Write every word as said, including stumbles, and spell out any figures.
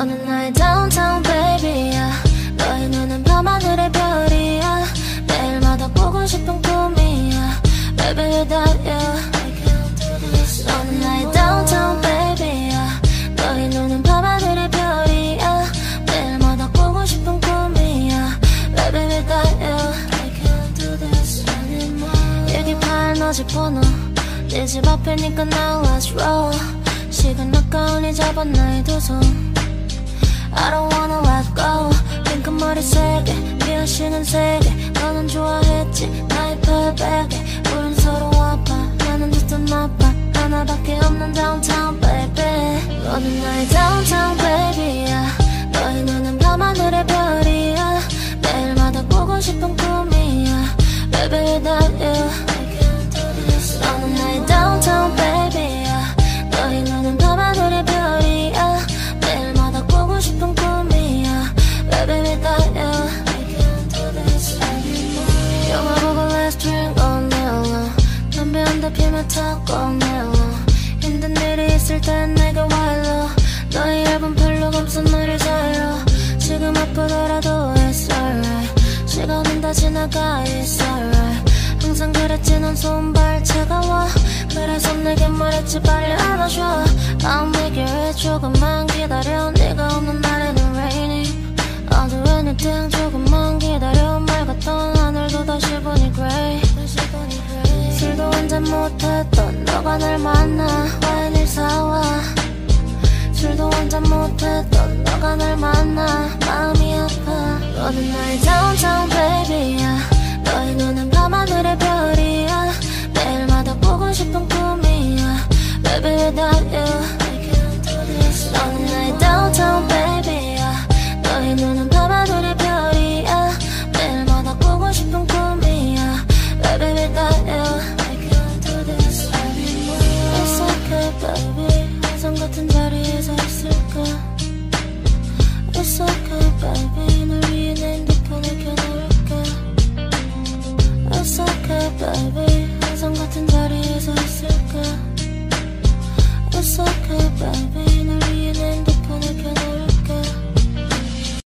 어느 날 downtown baby야. 너의 눈은 밤하늘의 별이야. 매일마다 보고 싶은 꿈이야. Baby without you I can't do this. 어느 날 downtown baby야. 너의 눈은 밤하늘의 별이야. 매일마다 보고 싶은 꿈이야. Baby without you I can't do this anymore. 일기파일 너집 번호 내 집 앞이니까 now let's roll. 시간 아까우니 잡아 나의 두 손. I don't wanna let go. 핑크머리 세게 피어싱은 세게. 너는 좋아했지 나의 펄백에. 우린 서로 아파 나는 듣던 나빠. 하나밖에 없는 downtown baby. 너는 나의 downtown baby야. 너의 눈은 밤하늘의 별이야. 매일마다 보고 싶은 꿈이야. Baby without you 너는 나의 downtown baby야. 너의 눈은 밤하늘의 별이야. 매일마다 보고 싶은 꿈이야. Baby without you I can't do this anymore. 영화 보고 let's drink all night long. 담배 한 대 피며 talk all night long. 힘든 일이 있을 땐 내게 와일러. 너의 얇은 팔로 감싼 나를 자유로. 지금 아프더라도 it's alright. 시간은 다 지나가 it's alright. 항상 그랬지 넌 손발 차가워. 그래서 내게 말했지 빨리 안아줘. I'll make it right. 조금만 기다려. 네가 없는 날에는 rainy. I'll do anything. 조금만 기다려. 맑았던 하늘도 다시 보니 grey. 술도 한잔 못했던 너가 날 만나 와인을 사와. 술도 한잔 못했던 너가 날 만나 마음이 아파. 너는 나의 downtown baby야. 너의 눈은 밤하늘의 별이야. 매일마다 보고 싶은 꿈이야. Baby without you I can't do this. 너는 나의 downtown baby야. 너의 눈은 밤하늘의 별이야. 매일마다 보고 싶은 꿈이야. Baby without you I can't do this anymore. It's okay baby. 항상 같은 자리에서 있을까. It's okay baby. 널 위해 내 핸드폰을 켜놓을게. It's okay baby. 항상 같은